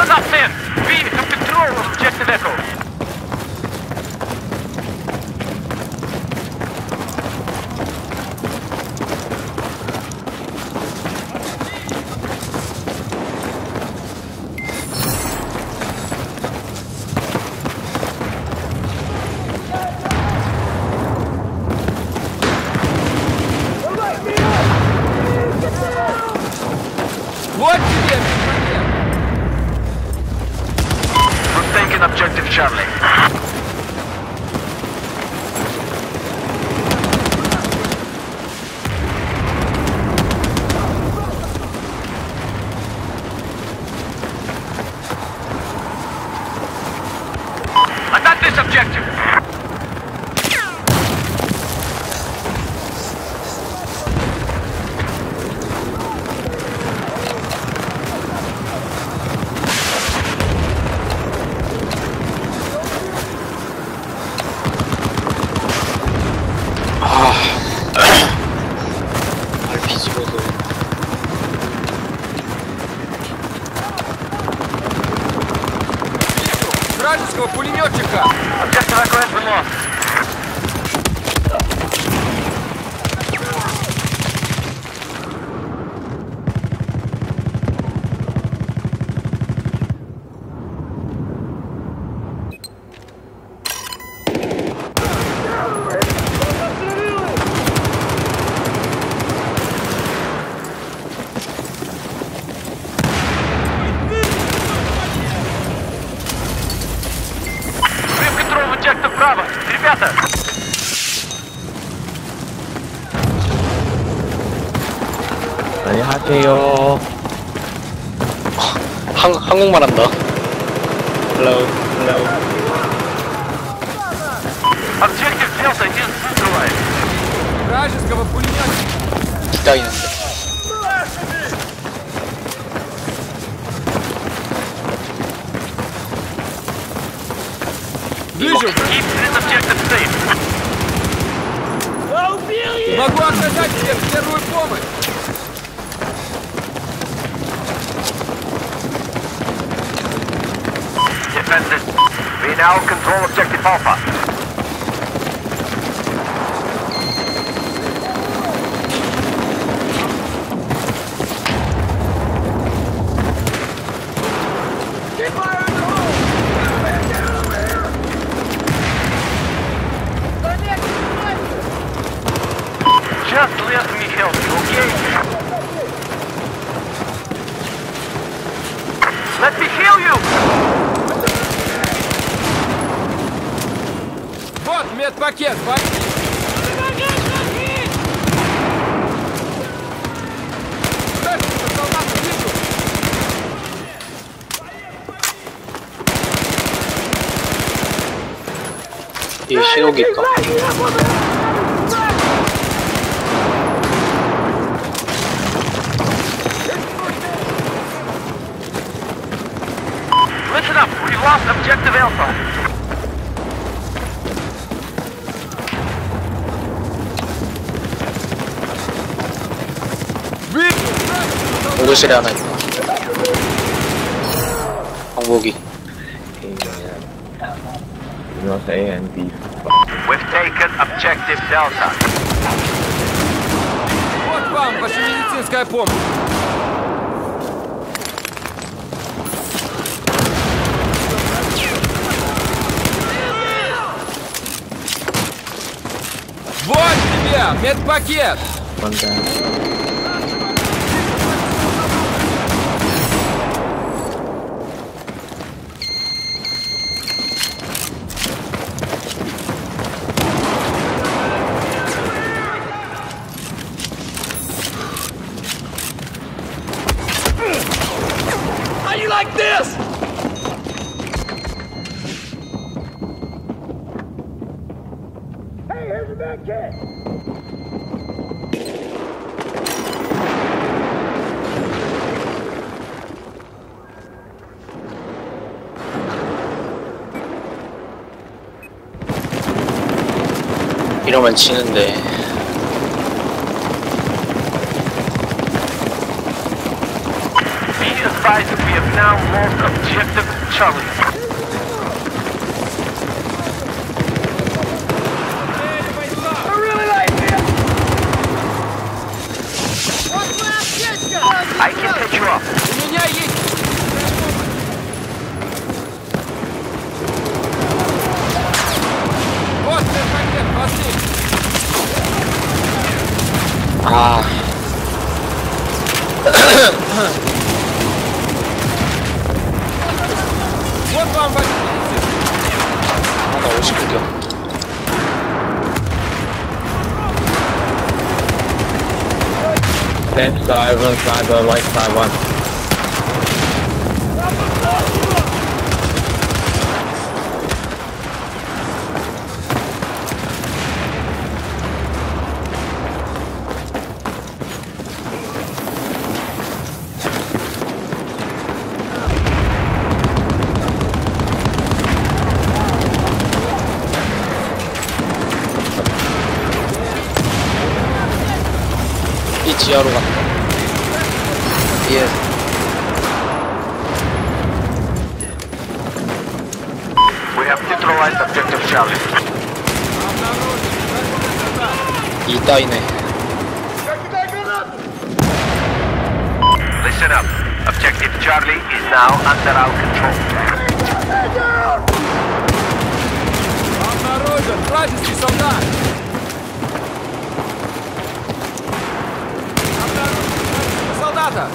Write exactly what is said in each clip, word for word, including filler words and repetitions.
locked in. V to control objective Echo. Objective Charlie. I got this objective. Вражеского пулеметчика! Objective Echo has been lost. Objective Bravo. Ребята! 안녕하세요. 한, 한국말 한다. Hello, hello. Objective Delta is neutralized. Вражеского пулеметчика! 기다리는데. Вижу! Keep this objective safe. Могу оказать тебе первую помощь! Defenders, we now control objective Alpha. Just let me help you, okay? Let me heal you! Вот медпакет, возьми! Дальше, солдат, вижу! 이 신호기 있다. Listen up, we lost objective Alpha. 공구실에 하나 있다. 방복이. North A and B. We've taken objective Delta. Вот вам ваша медицинская помощь! Вот тебе медпакет! One down. How you like this? Hey, here's a bad kid. 이러면 지는데. B is advised, we have now lost objective Charlie. I can set you up. У меня есть... Вот медпакет, возьми. 아. Вот вам возьми. 아, 나 오십 개. Left side, left side, the right side one. 이 지하로 간다. 예. We have neutralized objective Charlie. 이 따이네. Listen up. Objective Charlie is now under our control. Обнаружен вражеский солдат. Обнаружен солдата.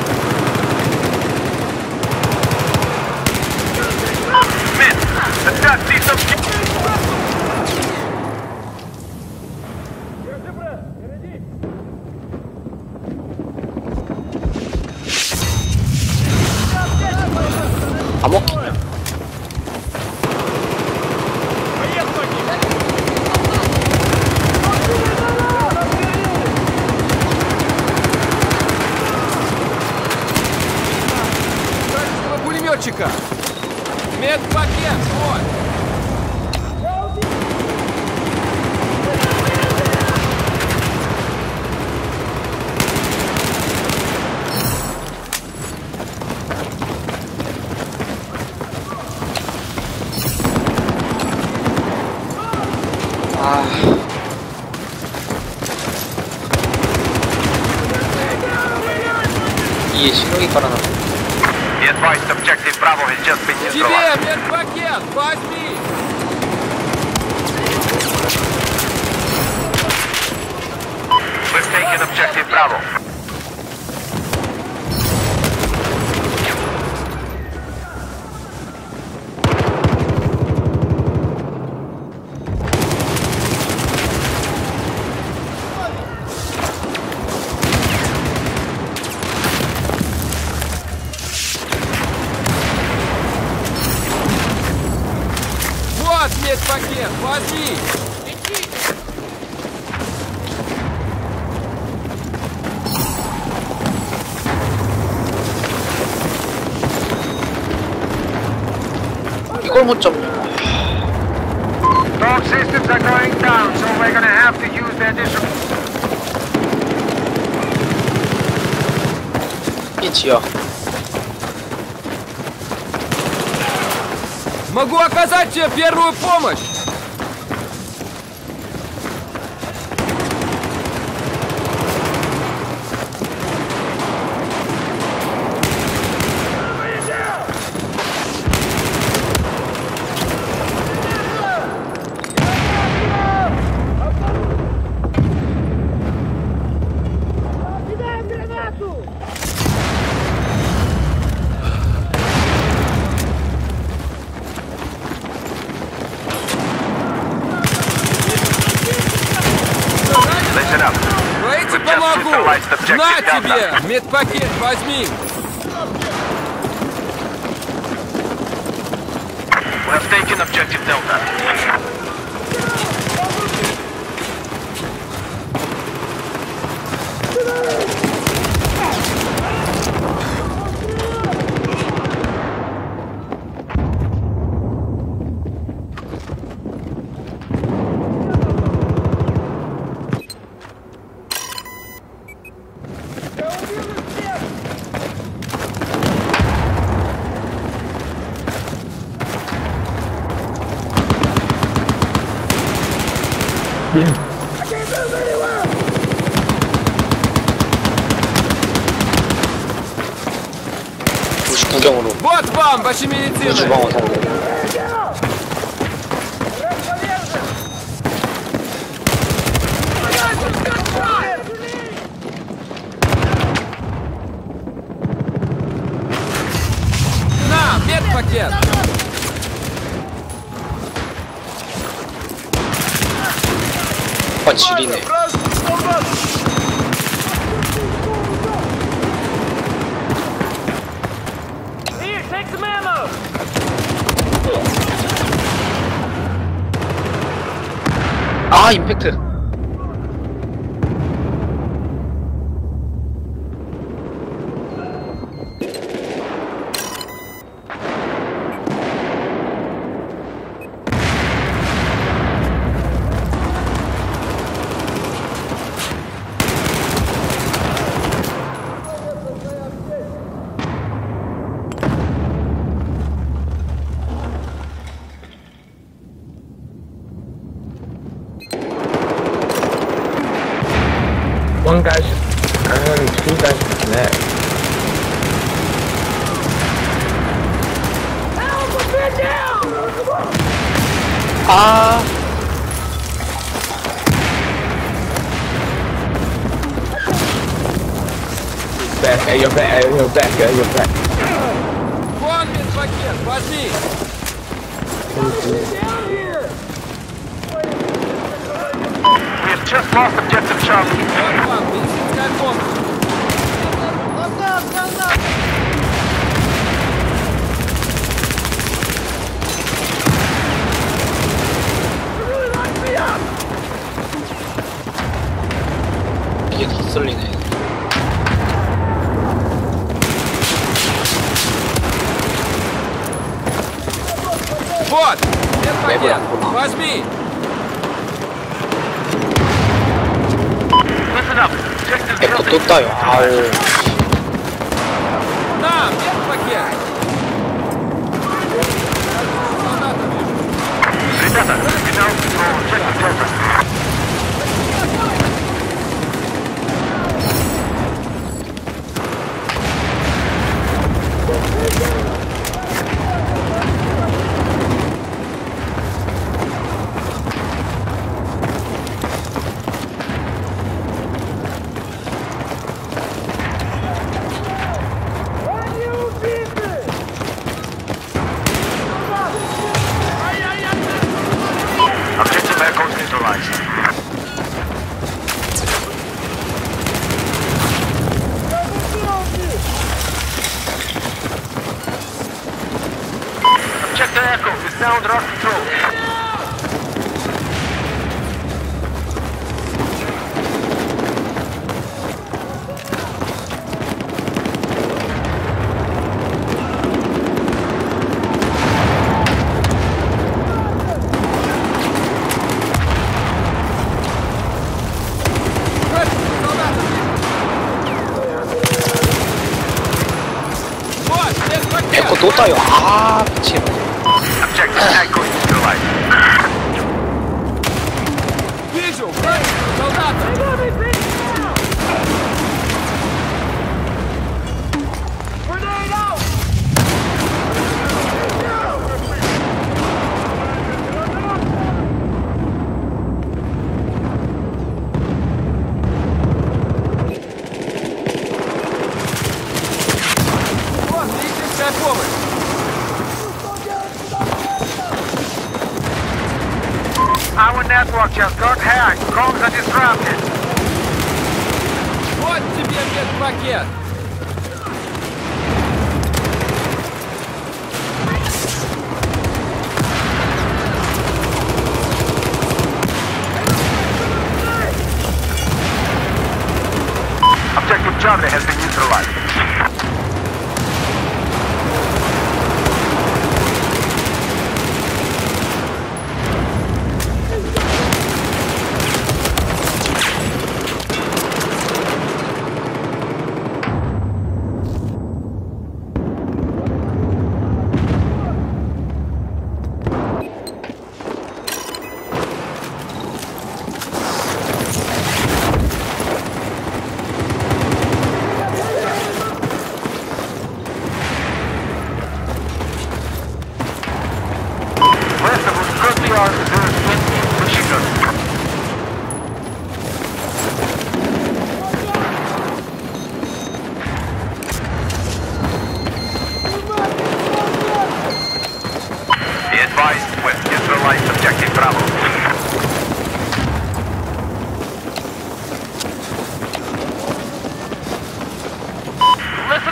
Men, attack these objectives. 감옥? Вражеского пулеметчика. Медпакет, вот. 아. 이게 신호기 깔아놨어. Be advised, objective Bravo has just been Тебе neutralized. медпакет, возьми. We've taken objective Bravo. Вот медпакет, возьми. 이걸 못 잡냐. Dog systems are going down, so we're gonna have to use their distribution. 이 지하. Могу оказать тебе первую помощь. Listen up. Давайте We've just помогу. neutralized objective На Delta. тебе, медпакет, возьми. We have taken objective Delta. 무시 구경으로 Вот вам, ваши медицины! 우주방어 상대. На, медпакет! 아 지리네. Here, take some ammo! 아 임팩트. One guy should, um, two guys should connect. 아 Back, hey, you're back, hey, you're back, hey, you're back. Вон медпакет, возьми! We have just lost objective Charlie. Вот вам, медицинская помощь! 이게 다 쓸리네. Вот, медпакет, возьми! Listen up. Objective 에코 building. 또 따요. 아우. На, медпакет! Солдата вижу. Ребята, we now control objective Delta. Objective Echo neutralized. Objective Echo is now under our control. Солдата вижу. Вот, медпакет! 에코 또 따요. 아 미친. Objective Echo neutralized. Вижу, враги, солдата! Вот, медицинская помощь! Our network just got hacked. Comms are disrupted. Вот тебе медпакет! Objective Charlie has been neutralized.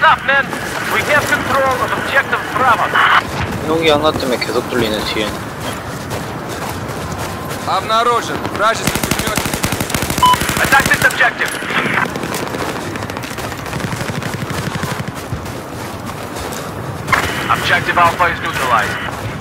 enough, men. We have control of objective Bravo. 여기 하나 때문에 계속 뚫리네 뒤에. Обнаружен. Вражеский пулемет. Attack this objective. Objective Alpha is neutralized.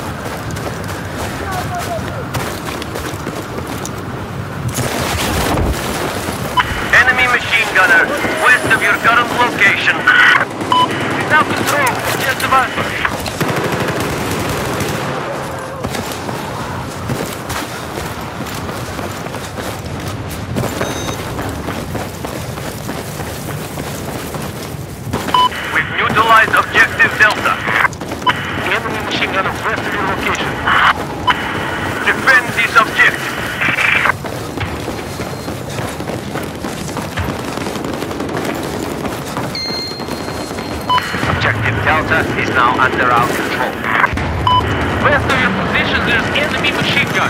Enemy machine gunner, west of your current location. We now control objective Alpha. We've neutralized objective Delta. The enemy machine gunner west of your location. Defend this objective. Objective Delta is now under our control. West of your position, there's enemy machine gun.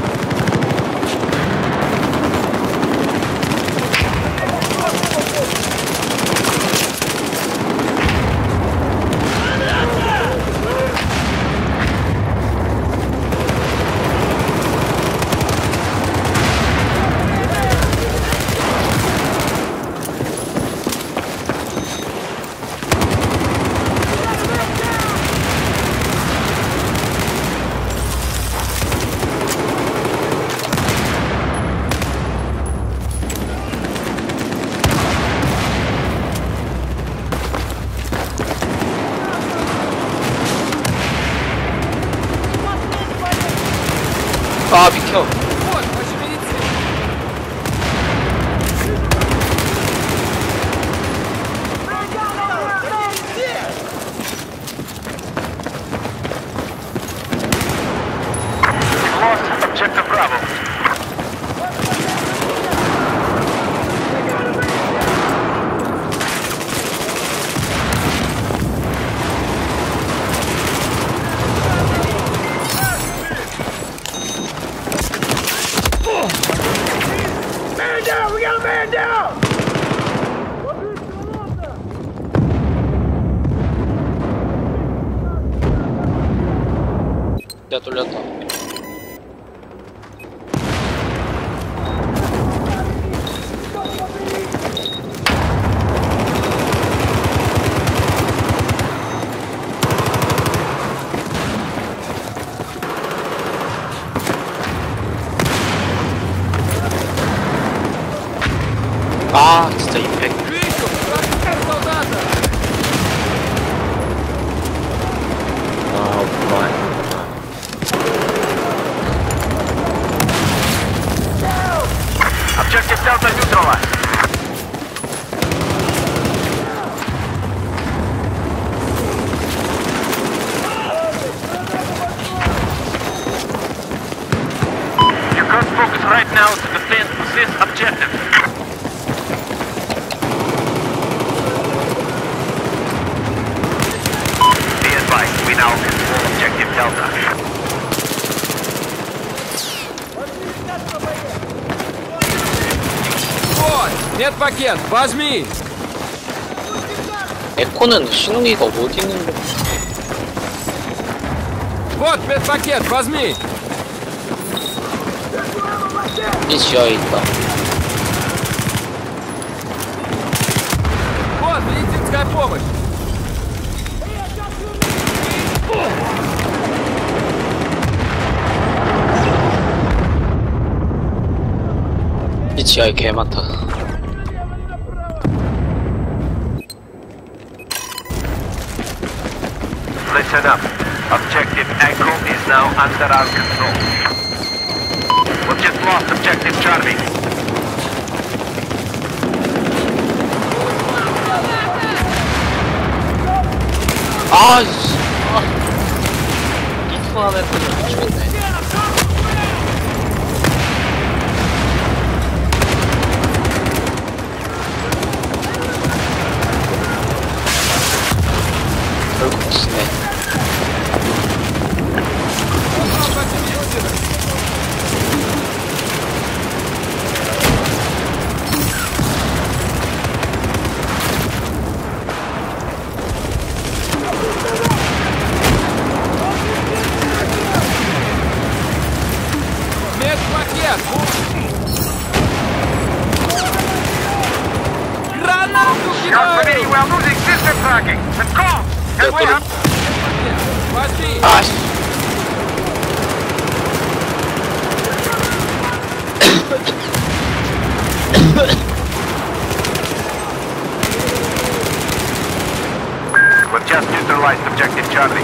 아 비켜. Вот, пошевелиться. We've lost objective Bravo. Man down! We got a man down! 야 뚫렸다. 아 진짜 임팩. Вижу! Вражеского солдата! 아, 그만. Objective Delta neutralized. Your current focus right now is to defend this objective. Be advised, we now control objective Delta. Вот! Медпакет! Возьми! 에코는 신웅이가 어디 있는데? Вот медпакет! Возьми! 이 지하에 있다. Вот медицинская помощь! 이 지하에 개 많다. Listen up. Objective Echo is now under our control. We've just lost objective Charlie. 아 씨. 아. 이투 안에 뜨면 죽겠네. 결국 지네. are losing system tracking. Let's go! Can we have... Возьми! 아, 씨. We've just neutralized objective Charlie.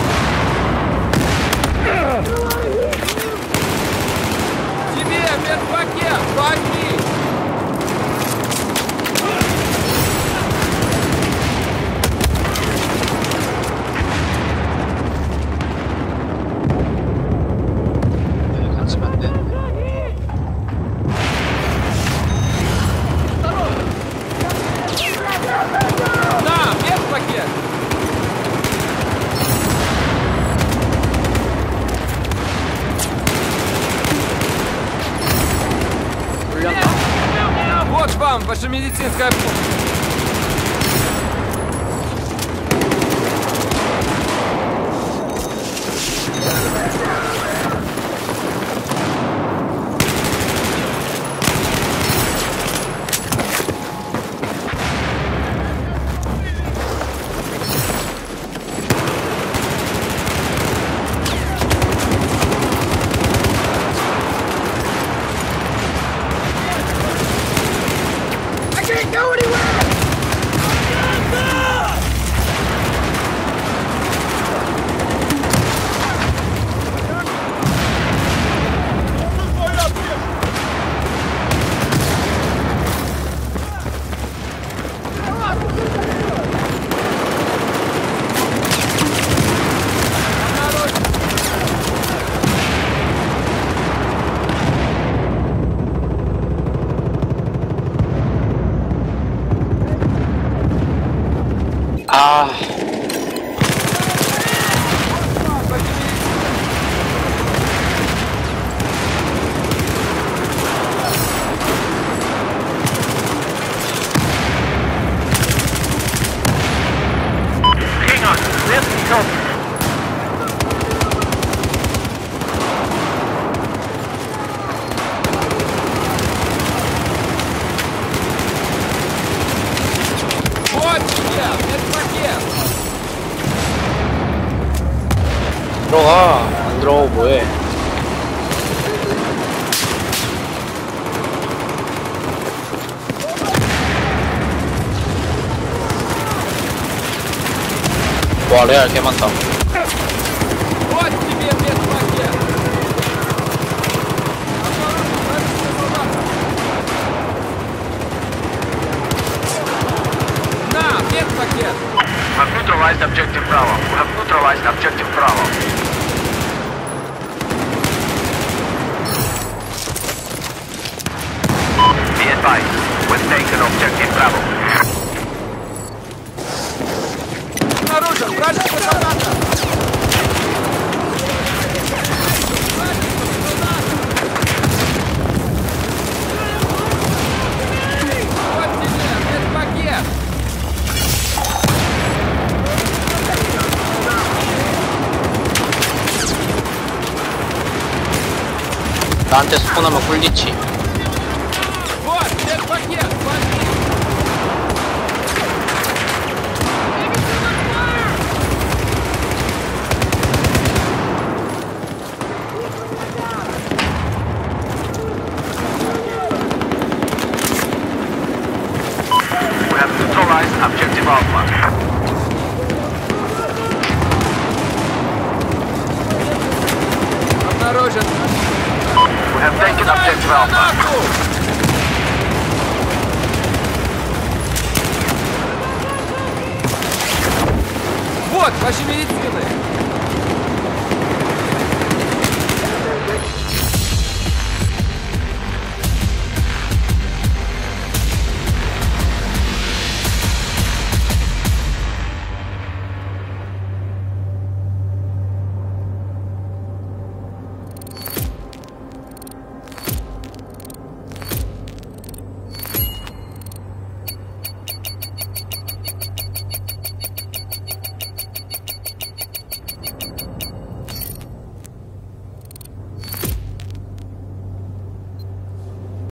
Тебе медпакет! Возьми! 같이 안 되는데. На, медпакет! Вот вам ваша медицинская помощь! 아, Hang on, let's help. Вот тебе медпакет! 들어가. 안 들어가고 뭐해. 와, 레알 개 많다. Вот тебе медпакет! На, медпакет! We've neutralized objective Bravo. We have neutralized objective Bravo. Be advised, we've taken objective Bravo. Обнаружен вражеская солдата! Вот тебе медпакет! 나한테 스폰하면 꿀리치. Вот медпакет! Возьми! We have neutralized objective Alpha. Обнаружен! We have taken objective Alpha. Атаку! Вот ваши медицинские